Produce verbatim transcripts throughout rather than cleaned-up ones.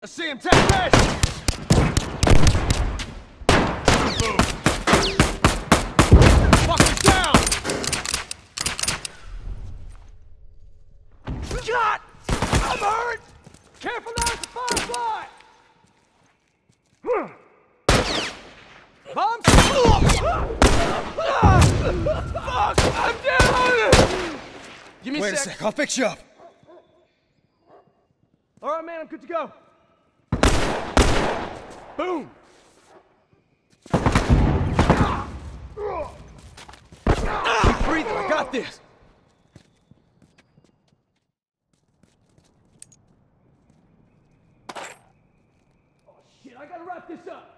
I see him, take this! Move! Fucker's down! God! I'm hurt! Careful now, it's a firefly! Bomb! Fuck! I'm down! Give me Wait a sec. a sec, I'll fix you up. All right, man, I'm good to go. Boom! Keep breathing, I got this. Oh shit, I gotta wrap this up.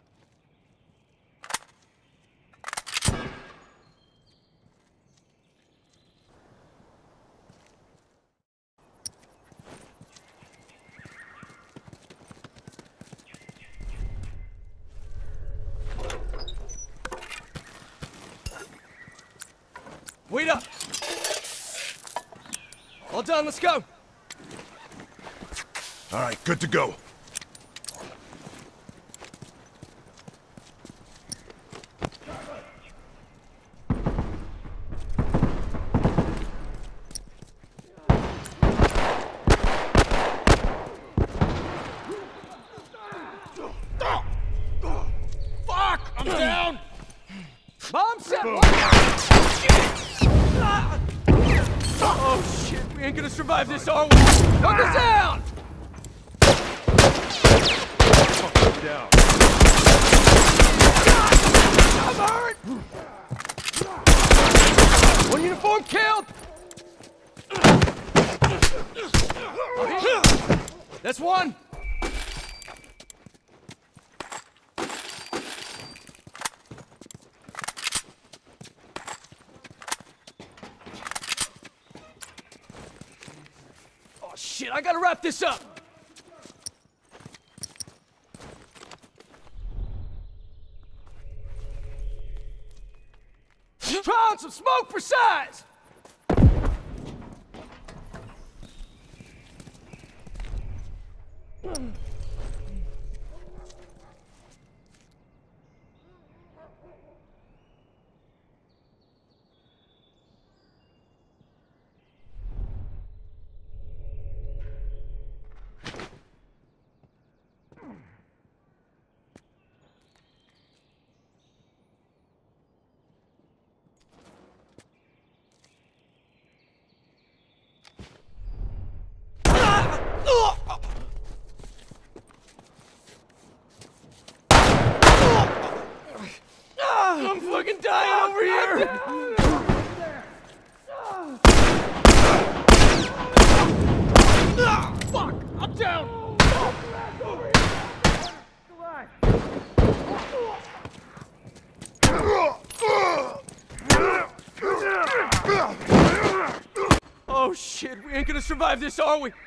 Wait up! All done, let's go! All right, good to go. Fuck! I'm down! Bomb set! Oh shit, we ain't gonna survive this, are we? Knock us down! Fuck down. I'm hurt! One uniform killed! That's one! Shit, I gotta wrap this up! Try on some smoke for size! I'm fucking dying over here! Fuck! I'm down! Oh shit, we ain't gonna survive this, are we?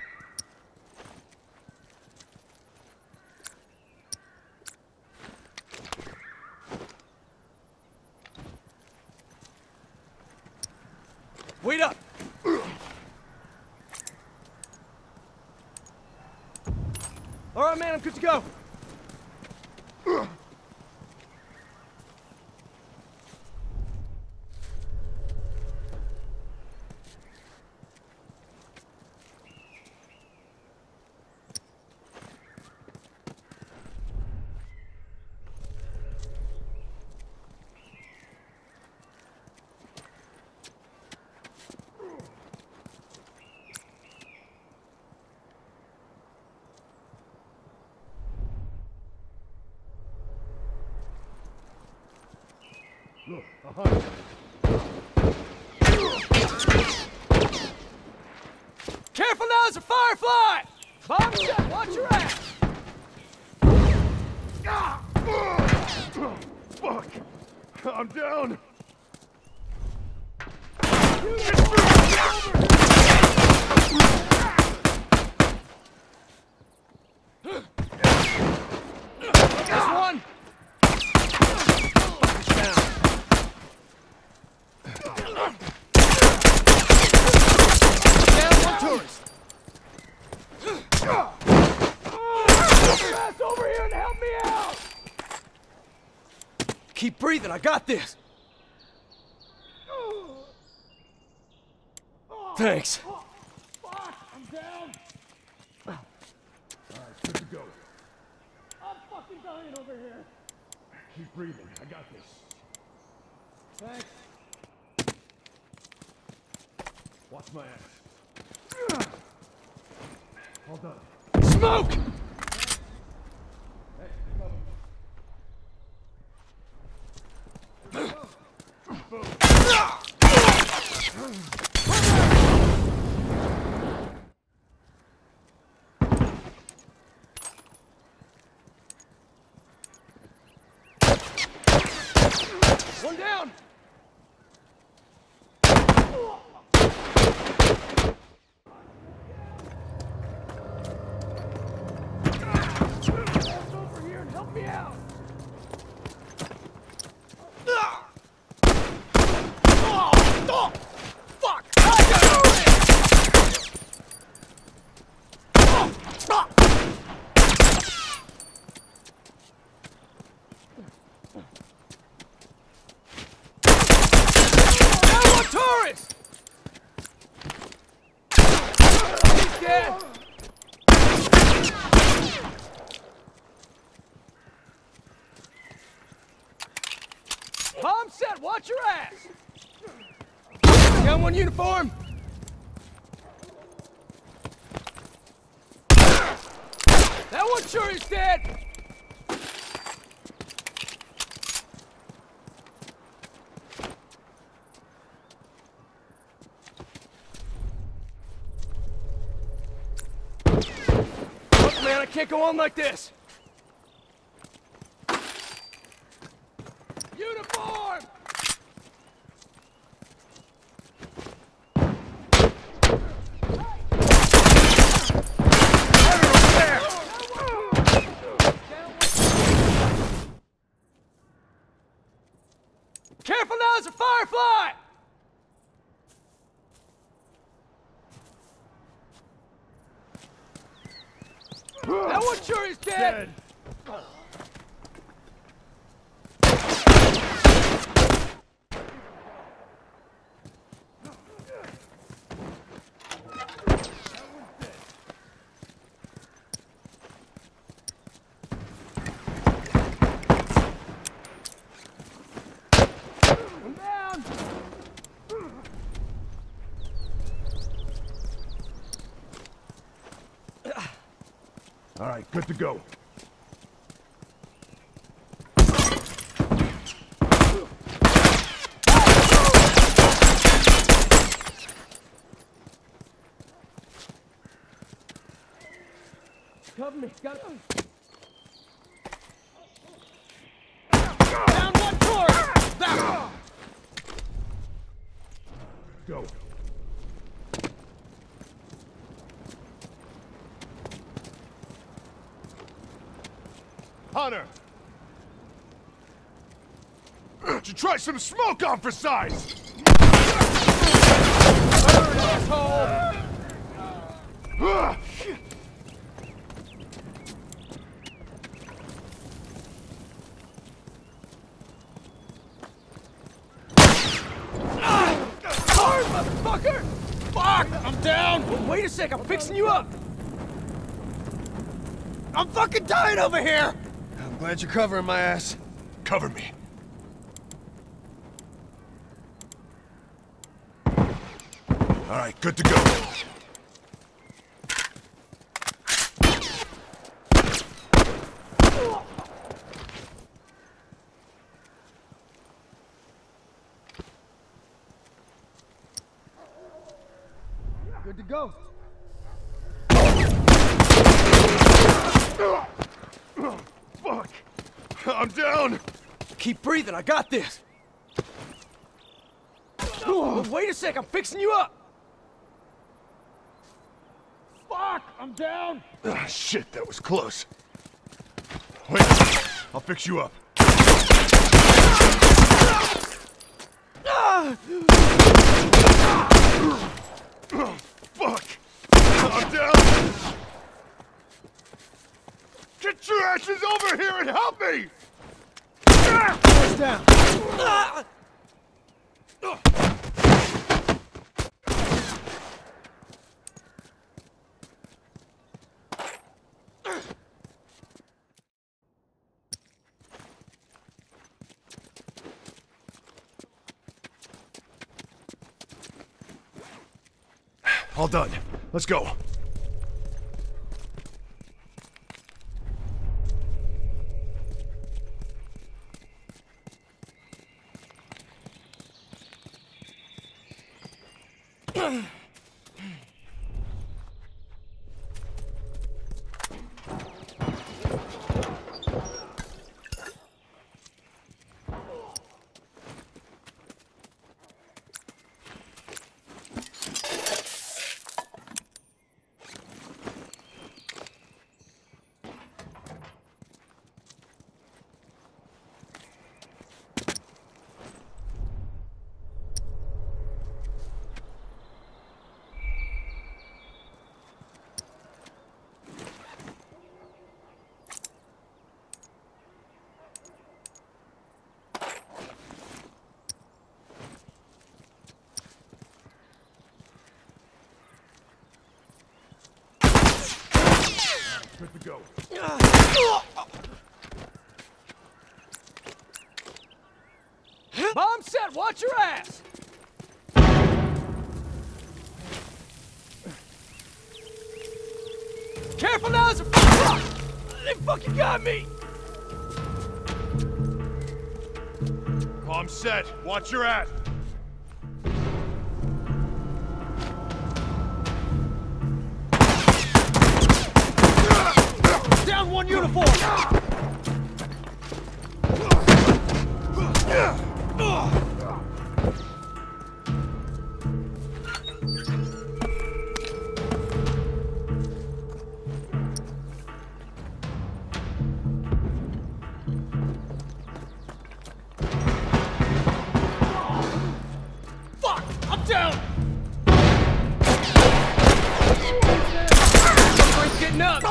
Wait up! All right, man, I'm good to go. Look, behind. Careful now, there's a firefly! Bomb set, watch your ass! Fuck! I'm down! There's one! Down one tourist! Keep breathing, I got this. Thanks. Fuck! I'm down! Alright, good to go. I'm fucking dying over here. Keep breathing. I got this. Thanks. Watch my ass. All done. Smoke! Hey, cover. Boom. One down! Over here and help me out! Oh, oh, fuck! I got it! Oh, oh. Tourist! He's dead! Palm set, watch your ass! Got one uniform? That one sure is dead! Man, I can't go on like this! Uniform! Careful now, there's a firefly! That one sure is dead! dead. One down! All right, good to go. Cover me, got it. Down one tourist! Down! Go. Hunter! Should you try some smoke on for size? Burn, asshole! Hard, motherfucker! Fuck! I'm down! Well, wait a sec, I'm fixing you up! I'm fucking dying over here! I'm glad you're covering my ass. Cover me. All right, good to go. Good to go. Fuck! I'm down! Keep breathing, I got this. Well, wait a sec, I'm fixing you up. Fuck, I'm down. Ah, shit, that was close. Wait, I'll fix you up. Ah! Fuck! I'm down! Get your asses over here and help me! Guns down! All done. Let's go. Good to go. Bomb set, watch your ass! Careful now, it's a fuck! They fucking got me! Bomb set. Watch your ass. Down one uniform! Fuck! I'm down! Somebody's getting up!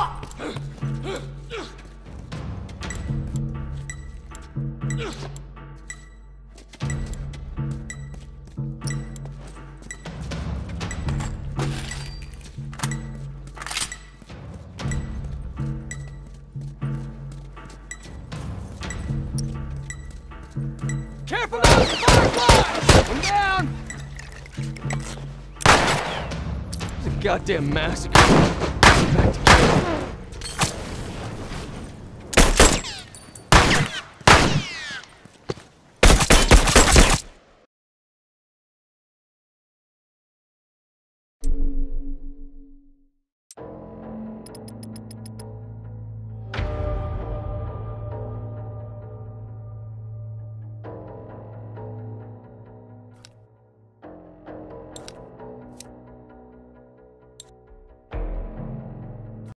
Careful now, it's a firefly! I'm down! It's a goddamn massacre. Back to